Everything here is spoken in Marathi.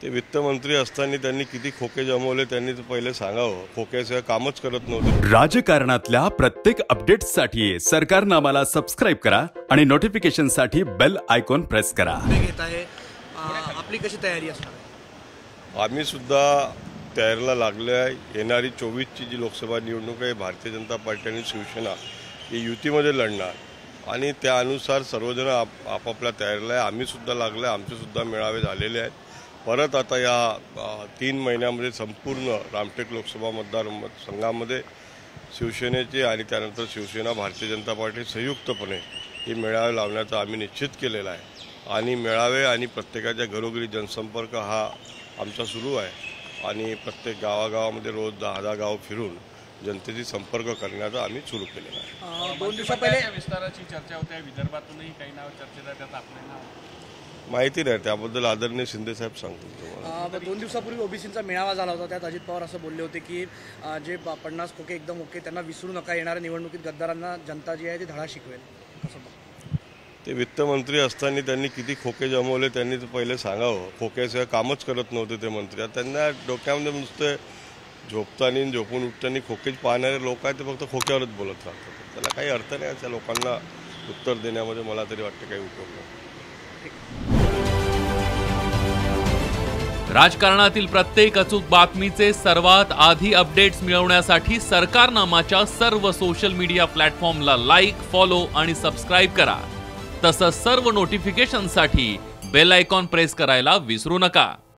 ते वित्तमंत्री असताना त्यांनी किती खोके जमवले त्यांनी पहिले सांगावं. खोक्याचं कामच करत नव्हते. राजकारणातल्या प्रत्येक अपडेट्ससाठी सरकारनामाला सबस्क्राइब करा आणि नोटिफिकेशनसाठी बेल आयकॉन प्रेस करा. आपली कशी तयारी असणार? आम्ही सुद्धा तयारीला लागले आहे. येणारी 24ची जी लोकसभा निवडणूक आहे भारतीय जनता पार्टी आणि शिवसेना ही युतीमध्ये लढणार आणि त्या अनुसार सर्वजण आपापल्या तयारीला आहे. आम्ही सुद्धा लागले. आमचे सुद्धा मेळावे झालेले आहेत. परत आता या 3 महिन्यामध्ये संपूर्ण रामटेक लोकसभा मतदारसंघामध्ये शिवसेनेचे आणि त्यानंतर शिवसेना भारतीय जनता पार्टी संयुक्तपणे हे मेळावे लावण्याचा आम्ही निश्चित केलेला आहे. आणि मेळावे आणि प्रत्येकाच्या घरोघरी जनसंपर्क हा आमचा सुरू आहे आणि प्रत्येक गावागावामध्ये रोज 10-10 गाव फिरून जनतेशी संपर्क करण्याचा आम्ही सुरू केलेला आहे. 2 दिवसापहिले विस्ताराची चर्चा होते. विदर्भातूनही काही नाव चर्चेत आहेत, त्यात आपले नाव माहिती नाही. त्याबद्दल आदरणीय शिंदे साहेब सांगतील तुम्हाला. 2 दिवसापूर्वी ओबीसीचा मेळावा झाला होता. त्यात अजित पवार असं बोलले होते की जे 50 खोके एकदम ओके त्यांना विसरू नका. येणाऱ्या निवडणुकीत गद्दारांना जनता जी आहे ती धडा शिकवेल. कसं ते वित्तमंत्री असताना त्यांनी किती खोके जमवले त्यांनी पहिले सांगावं. खोक्याचं कामच करत नव्हते ते मंत्री. त्यांना डोक्यामध्ये नुसते झोपताना झोपून उठताना खोकेच पाहणारे लोक आहेत ते फक्त खोक्यावरच बोलत राहतात. त्याला काही अर्थ नाही. त्या लोकांना उत्तर देण्यामध्ये मला तरी वाटतं काही उपयोग नाही. राजकारणातील प्रत्येक अचूक बातमीचे सर्वात आधी अपडेट्स मिळवण्यासाठी सरकारनामाच्या सर्व सोशल मीडिया प्लॅटफॉर्मला लाईक, फॉलो आणि सबस्क्राईब करा. तसंच सर्व नोटिफिकेशनसाठी बेल आयकॉन प्रेस करायला विसरू नका.